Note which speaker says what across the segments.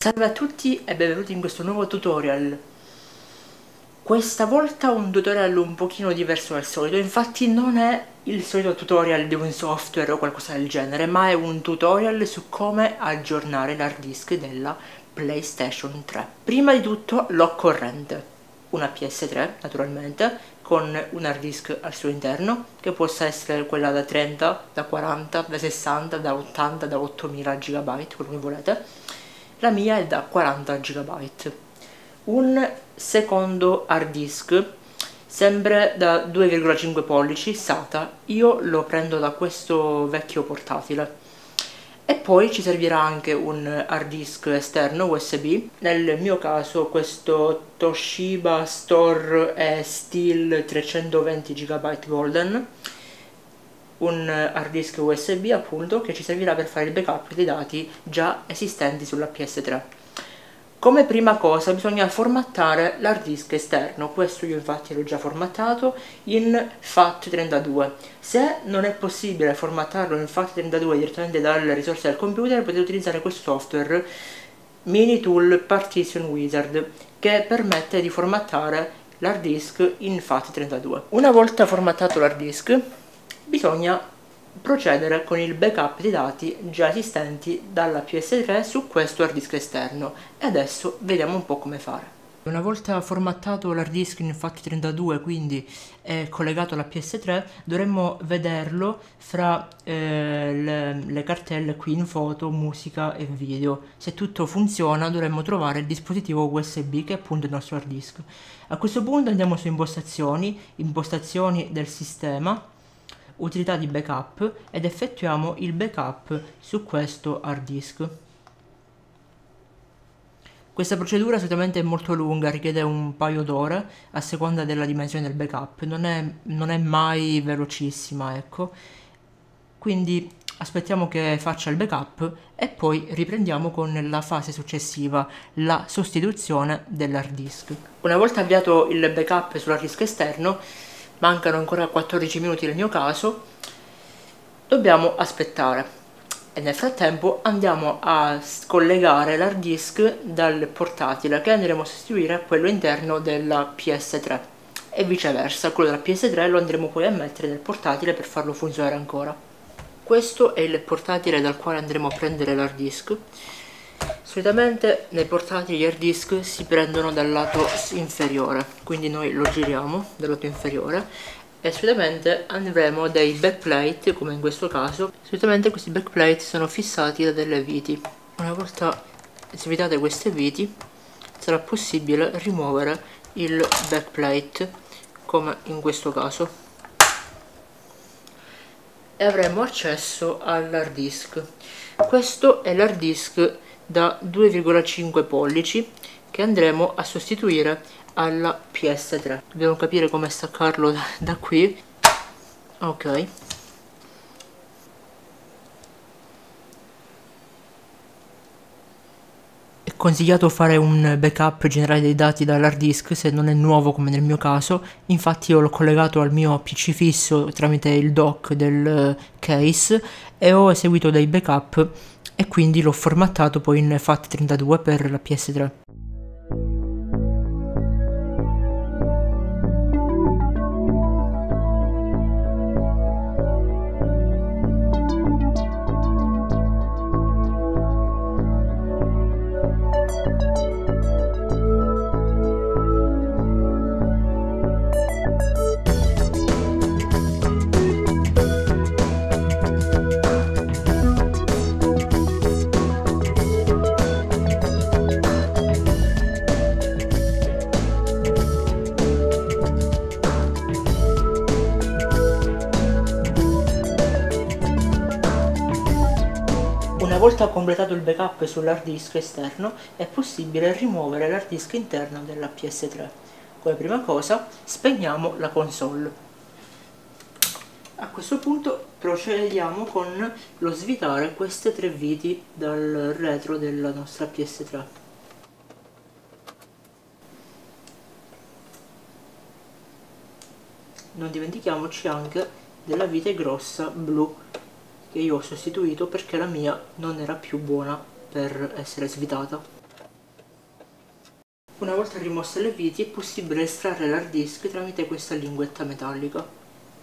Speaker 1: Salve a tutti e benvenuti in questo nuovo tutorial. Questa volta un tutorial un pochino diverso dal solito, infatti non è il solito tutorial di un software o qualcosa del genere, ma è un tutorial su come aggiornare l'hard disk della PlayStation 3. Prima di tutto l'occorrente, una PS3 naturalmente, con un hard disk al suo interno, che possa essere quella da 30, da 40, da 60, da 80, da 8000 GB, quello che volete. La mia è da 40 GB. Un secondo hard disk, sempre da 2,5 pollici SATA, io lo prendo da questo vecchio portatile. E poi ci servirà anche un hard disk esterno USB, nel mio caso questo Toshiba Store Steel 320 GB Golden, un hard disk USB appunto che ci servirà per fare il backup dei dati già esistenti sulla PS3. Come prima cosa bisogna formattare l'hard disk esterno, questo io infatti l'ho già formattato in FAT32. Se non è possibile formattarlo in FAT32 direttamente dalle risorse del computer, potete utilizzare questo software Minitool Partition Wizard che permette di formattare l'hard disk in FAT32. Una volta formattato l'hard disk bisogna procedere con il backup dei dati già esistenti dalla PS3 su questo hard disk esterno e adesso vediamo un po' come fare. Una volta formattato l'hard disk in FAT32, quindi è collegato alla PS3, dovremmo vederlo fra le cartelle qui in foto, musica e video. Se tutto funziona dovremmo trovare il dispositivo USB che è appunto il nostro hard disk. A questo punto andiamo su impostazioni, impostazioni del sistema, utilità di backup ed effettuiamo il backup su questo hard disk. Questa procedura solitamente è molto lunga, richiede un paio d'ore a seconda della dimensione del backup, non è mai velocissima, ecco. Quindi aspettiamo che faccia il backup e poi riprendiamo con la fase successiva, la sostituzione dell'hard disk. Una volta avviato il backup sull'hard disk esterno, mancano ancora 14 minuti nel mio caso, dobbiamo aspettare e nel frattempo andiamo a collegare l'hard disk dal portatile che andremo a sostituire a quello interno della PS3 e viceversa, quello della PS3 lo andremo poi a mettere nel portatile per farlo funzionare ancora. Questo è il portatile dal quale andremo a prendere l'hard disk. Solitamente nei portatili gli hard disk si prendono dal lato inferiore, quindi noi lo giriamo dal lato inferiore e solitamente avremo dei backplate, come in questo caso. Solitamente questi backplate sono fissati da delle viti. Una volta svitate queste viti sarà possibile rimuovere il backplate, come in questo caso, e avremo accesso all'hard disk. Questo è l'hard disk da 2,5 pollici che andremo a sostituire alla PS3. Dobbiamo capire come staccarlo da qui. Ok. È consigliato fare un backup generale dei dati dall'hard disk se non è nuovo come nel mio caso, infatti io l'ho collegato al mio PC fisso tramite il dock del case e ho eseguito dei backup e quindi l'ho formattato poi in FAT32 per la PS3. Una volta completato il backup sull'hard disk esterno è possibile rimuovere l'hard disk interno della PS3. Come prima cosa spegniamo la console. A questo punto procediamo con lo svitare queste tre viti dal retro della nostra PS3. Non dimentichiamoci anche della vite grossa blu che io ho sostituito perché la mia non era più buona per essere svitata. Una volta rimosse le viti è possibile estrarre l'hard disk tramite questa linguetta metallica.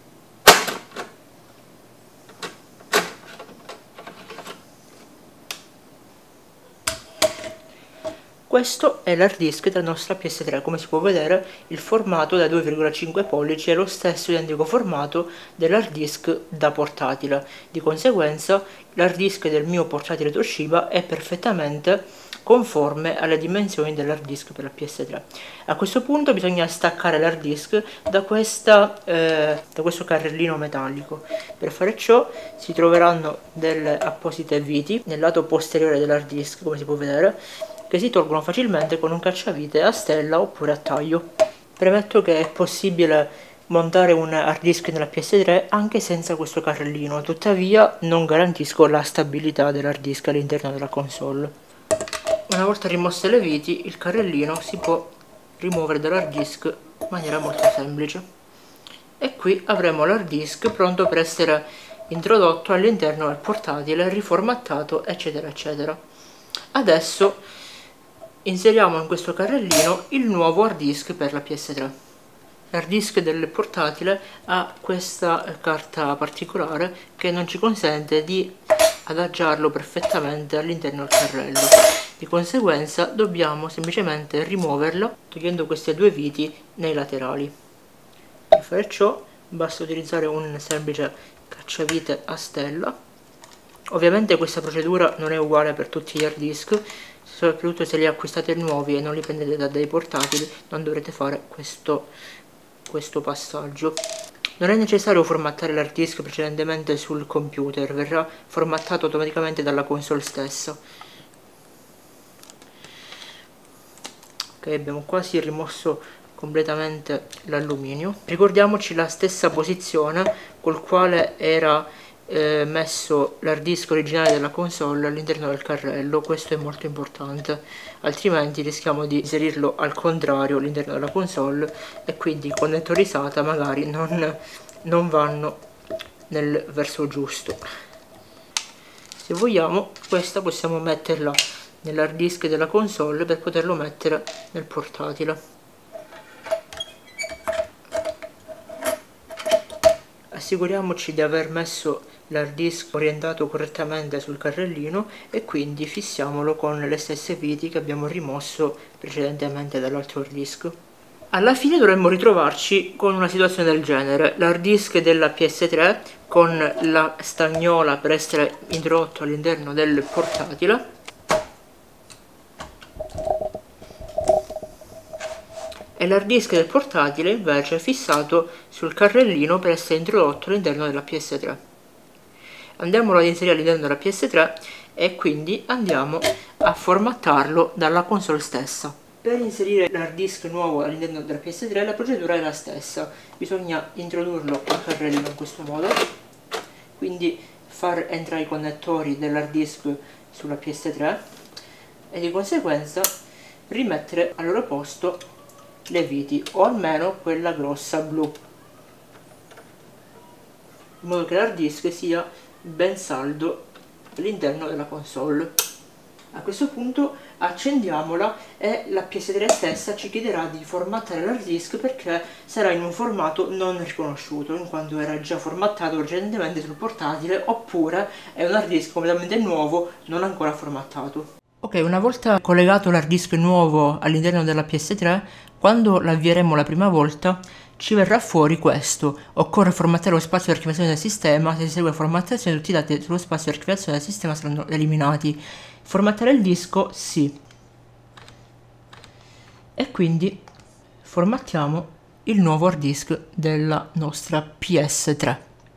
Speaker 1: Questo è l'hard disk della nostra PS3, come si può vedere il formato da 2,5 pollici è lo stesso identico formato dell'hard disk da portatile, di conseguenza l'hard disk del mio portatile Toshiba è perfettamente conforme alle dimensioni dell'hard disk per la PS3. A questo punto bisogna staccare l'hard disk da questo carrellino metallico. Per fare ciò si troveranno delle apposite viti nel lato posteriore dell'hard disk, come si può vedere, che si tolgono facilmente con un cacciavite a stella oppure a taglio. Premetto che è possibile montare un hard disk nella PS3 anche senza questo carrellino, tuttavia non garantisco la stabilità dell'hard disk all'interno della console. Una volta rimosse le viti, il carrellino si può rimuovere dall'hard disk in maniera molto semplice. E qui avremo l'hard disk pronto per essere introdotto all'interno del portatile, riformattato, eccetera eccetera. Adesso inseriamo in questo carrellino il nuovo hard disk per la PS3. L'hard disk del portatile ha questa carta particolare che non ci consente di adagiarlo perfettamente all'interno del carrello. Di conseguenza dobbiamo semplicemente rimuoverlo togliendo queste due viti nei laterali. Per fare ciò basta utilizzare un semplice cacciavite a stella. Ovviamente questa procedura non è uguale per tutti gli hard disk, soprattutto se li acquistate nuovi e non li prendete da dei portatili non dovrete fare questo passaggio. Non è necessario formattare l'hard disk precedentemente sul computer, verrà formattato automaticamente dalla console stessa. Ok, abbiamo quasi rimosso completamente l'alluminio. Ricordiamoci la stessa posizione col quale era messo l'hard disk originale della console all'interno del carrello, questo è molto importante, altrimenti rischiamo di inserirlo al contrario all'interno della console e quindi i connettori SATA magari non vanno nel verso giusto. Se vogliamo questa possiamo metterla nell'hard disk della console per poterlo mettere nel portatile. Assicuriamoci di aver messo l'hard disk orientato correttamente sul carrellino e quindi fissiamolo con le stesse viti che abbiamo rimosso precedentemente dall'altro hard disk. Alla fine dovremmo ritrovarci con una situazione del genere: l'hard disk della PS3 con la stagnola per essere introdotto all'interno del portatile e l'hard disk del portatile invece fissato sul carrellino per essere introdotto all'interno della PS3. Andiamolo ad inserire all'interno della PS3 e quindi andiamo a formattarlo dalla console stessa. Per inserire l'hard disk nuovo all'interno della PS3 la procedura è la stessa, bisogna introdurlo al carrellino in questo modo, quindi far entrare i connettori dell'hard disk sulla PS3 e di conseguenza rimettere al loro posto le viti, o almeno quella grossa blu, in modo che l'hard disk sia ben saldo all'interno della console. A questo punto accendiamola e la PS3 stessa ci chiederà di formattare l'hard disk perché sarà in un formato non riconosciuto, in quanto era già formattato precedentemente sul portatile, oppure è un hard disk completamente nuovo non ancora formattato. Ok, una volta collegato l'hard disk nuovo all'interno della PS3, quando l'avvieremo la prima volta ci verrà fuori questo: occorre formattare lo spazio di archiviazione del sistema, se si segue formattazione tutti i dati sullo spazio di archiviazione del sistema saranno eliminati. Formattare il disco? Sì. E quindi formattiamo il nuovo hard disk della nostra PS3.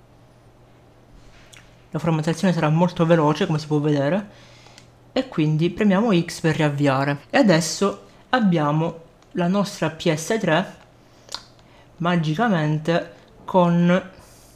Speaker 1: La formattazione sarà molto veloce, come si può vedere, e quindi premiamo X per riavviare. E adesso abbiamo la nostra PS3 magicamente con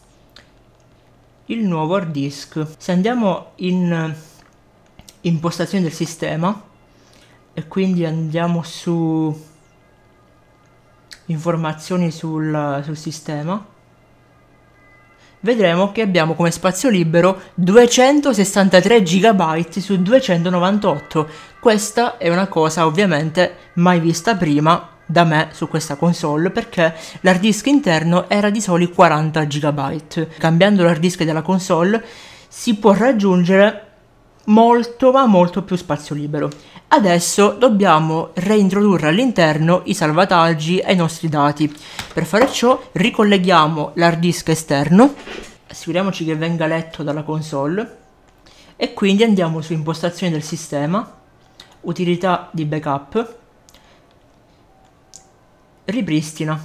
Speaker 1: il nuovo hard disk. Se andiamo in impostazioni del sistema e quindi andiamo su informazioni sul sistema, vedremo che abbiamo come spazio libero 263 GB su 298. Questa è una cosa ovviamente mai vista prima da me su questa console, perché l'hard disk interno era di soli 40 GB. Cambiando l'hard disk della console si può raggiungere molto ma molto più spazio libero. Adesso dobbiamo reintrodurre all'interno i salvataggi e i nostri dati. Per fare ciò ricolleghiamo l'hard disk esterno, assicuriamoci che venga letto dalla console e quindi andiamo su impostazioni del sistema, utilità di backup, ripristina,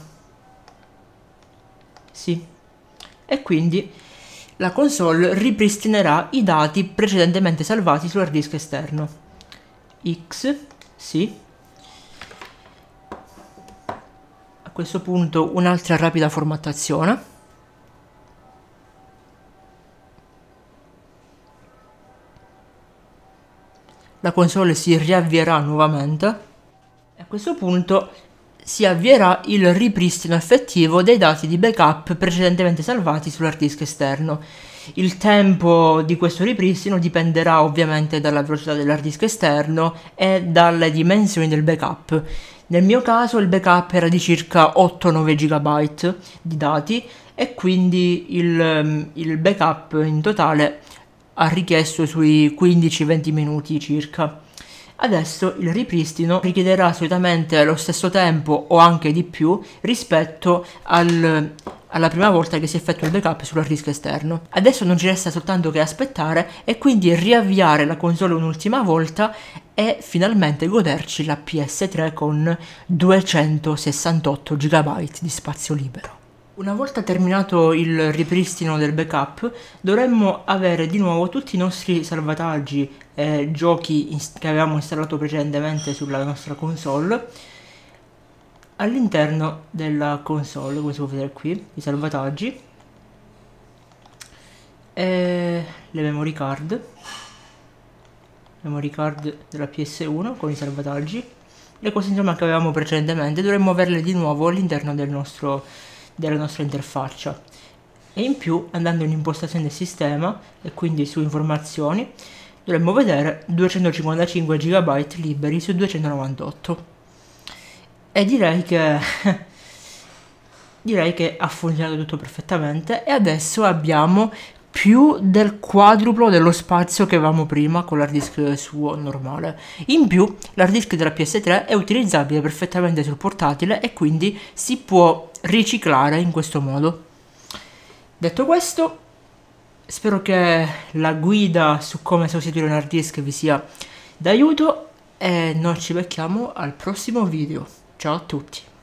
Speaker 1: sì, e quindi la console ripristinerà i dati precedentemente salvati sull'hard disk esterno. X, sì. A questo punto un'altra rapida formattazione. La console si riavvierà nuovamente. A questo punto si avvierà il ripristino effettivo dei dati di backup precedentemente salvati sull'hard disk esterno. Il tempo di questo ripristino dipenderà ovviamente dalla velocità dell'hard disk esterno e dalle dimensioni del backup. Nel mio caso il backup era di circa 8-9 GB di dati e quindi il backup in totale ha richiesto sui 15-20 minuti circa. Adesso il ripristino richiederà solitamente lo stesso tempo o anche di più rispetto alla prima volta che si effettua il backup sull'hard disk esterno. Adesso non ci resta soltanto che aspettare e quindi riavviare la console un'ultima volta e finalmente goderci la PS3 con 268 GB di spazio libero. Una volta terminato il ripristino del backup, dovremmo avere di nuovo tutti i nostri salvataggi e giochi che avevamo installato precedentemente sulla nostra console all'interno della console, come si può vedere qui, i salvataggi e le memory card della PS1 con i salvataggi, le cose insomma che avevamo precedentemente dovremmo averle di nuovo all'interno della nostra interfaccia. E in più, andando in impostazioni del sistema e quindi su informazioni, dovremmo vedere 255 GB liberi su 298. E direi che ha funzionato tutto perfettamente e adesso abbiamo più del quadruplo dello spazio che avevamo prima con l'hard disk suo normale. In più l'hard disk della PS3 è utilizzabile perfettamente sul portatile e quindi si può riciclare in questo modo. Detto questo, spero che la guida su come sostituire un hard disk vi sia d'aiuto e noi ci becchiamo al prossimo video. Ciao a tutti!